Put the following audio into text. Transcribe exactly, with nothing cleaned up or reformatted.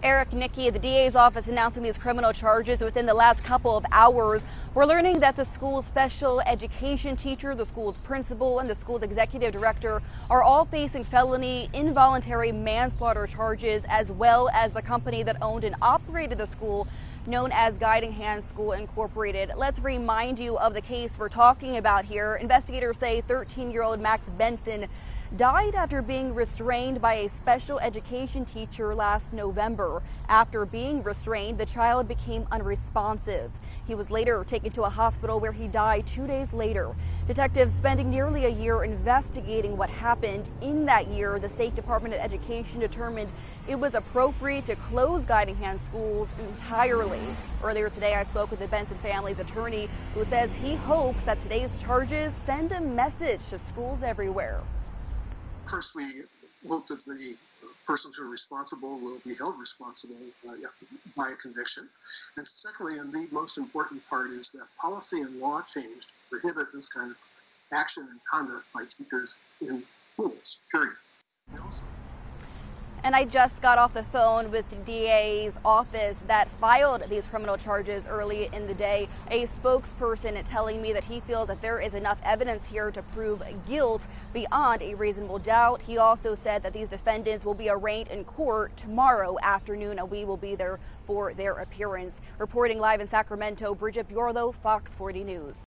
Eric, Nikki, the D A's office announcing these criminal charges within the last couple of hours. We're learning that the school's special education teacher, the school's principal, and the school's executive director are all facing felony involuntary manslaughter charges, as well as the company that owned and operated the school, known as Guiding Hand School Incorporated. Let's remind you of the case we're talking about here. Investigators say thirteen-year-old Max Benson died after being restrained by a special education teacher last November. After being restrained, the child became unresponsive. He was later taken to a hospital where he died two days later. Detectives spending nearly a year investigating what happened. In that year, the State Department of Education determined it was appropriate to close Guiding Hand schools entirely. Earlier today, I spoke with the Benson family's attorney, who says he hopes that today's charges send a message to schools everywhere. First, we hope that the persons who are responsible will be held responsible uh, by a conviction. And secondly, and the most important part, is that policy and law change to prohibit this kind of action and conduct by teachers in schools, period. We also And I just got off the phone with the D A's office that filed these criminal charges early in the day. A spokesperson telling me that he feels that there is enough evidence here to prove guilt beyond a reasonable doubt. He also said that these defendants will be arraigned in court tomorrow afternoon, and we will be there for their appearance. Reporting live in Sacramento, Bridget Bjorlo, Fox forty News.